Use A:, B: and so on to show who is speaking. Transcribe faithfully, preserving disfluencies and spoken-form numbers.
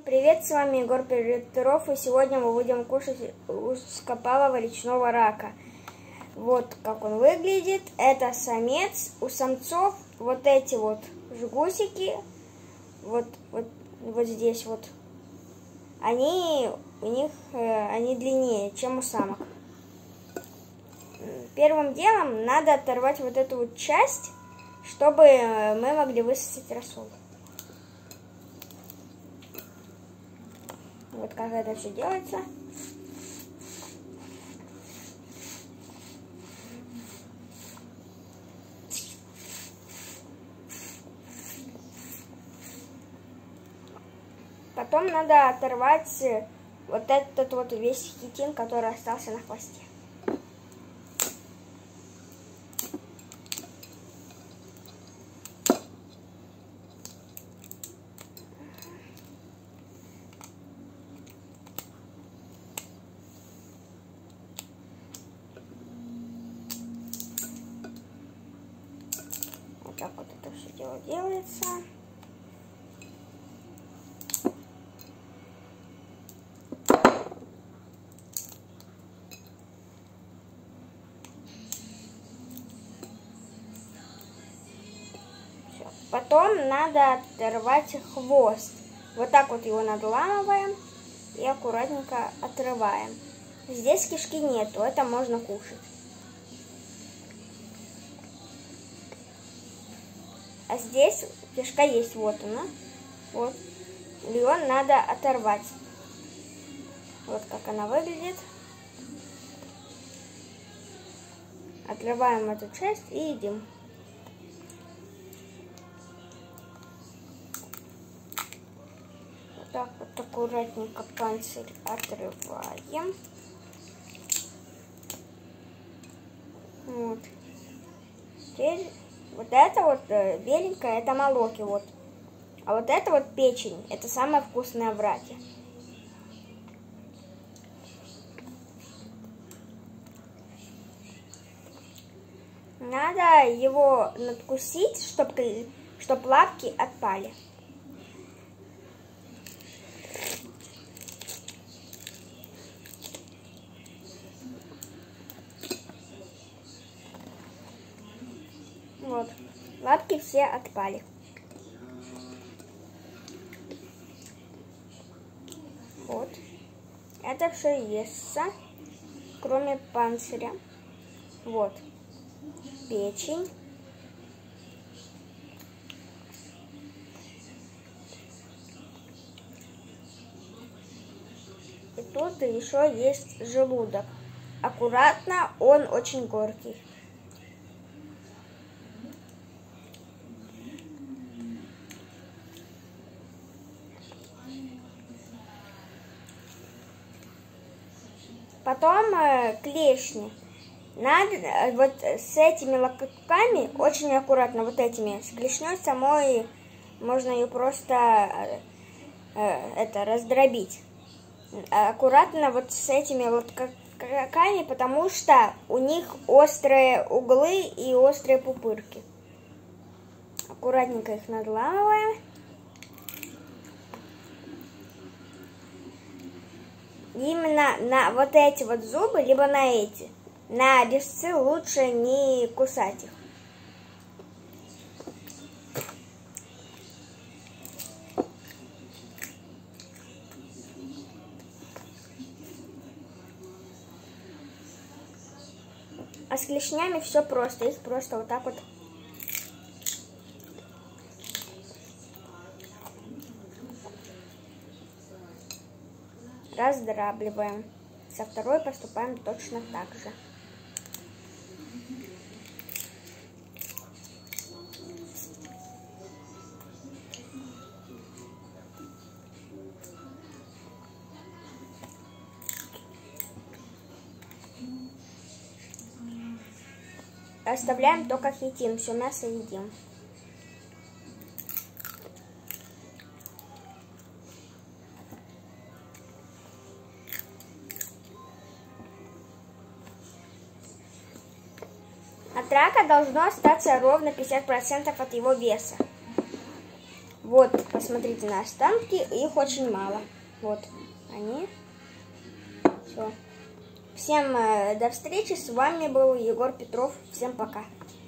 A: Привет, с вами Егор Перетров, и сегодня мы будем кушать узкопалого речного рака. Вот как он выглядит. Это самец. У самцов вот эти вот жгусики, вот, вот, вот здесь вот, они у них э, они длиннее, чем у самок. Первым делом надо оторвать вот эту вот часть, чтобы мы могли высосать рассол. Вот как это все делается. Потом надо оторвать вот этот вот весь хитин, который остался на хвосте. Вот так вот это все дело делается. Все. Потом надо оторвать хвост. Вот так вот его надламываем и аккуратненько отрываем. Здесь кишки нету, это можно кушать. А здесь кишка есть, вот она, вот. Ее надо оторвать. Вот как она выглядит. Отрываем эту часть и едим. Вот так вот аккуратненько панцирь отрываем. Вот. Теперь вот это вот беленькое, это молоки, вот. А вот это вот печень, это самое вкусное в раке. Надо его надкусить, чтобы чтоб лапки отпали. Вот, лапки все отпали. Вот. Это все естся, кроме панциря. Вот. Печень. И тут еще есть желудок. Аккуратно, он очень горький. Потом э, клешни. Надо э, вот с этими локотками очень аккуратно, вот этими, с клешней самой можно ее просто э, э, это раздробить. Аккуратно вот с этими локотками, потому что у них острые углы и острые пупырки. Аккуратненько их надламываем. Именно на вот эти вот зубы, либо на эти. На резцы лучше не кусать их. А с клешнями все просто. Их просто вот так вот раздравливаем. Со второй поступаем точно так же. Оставляем только хитин, все мясо едим. От рака должно остаться ровно пятьдесят процентов от его веса. Вот, посмотрите на останки, их очень мало. Вот они. Все. Всем э, до встречи, с вами был Егор Петров. Всем пока.